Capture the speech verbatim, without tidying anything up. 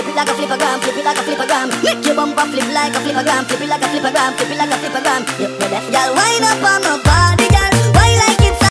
flip it like a flippergram, flip it like a flippergram. Make your bumper flip like a flippergram, flip it like a flippergram, flip it like a flippergram. You, you left, girl, wind up on my body.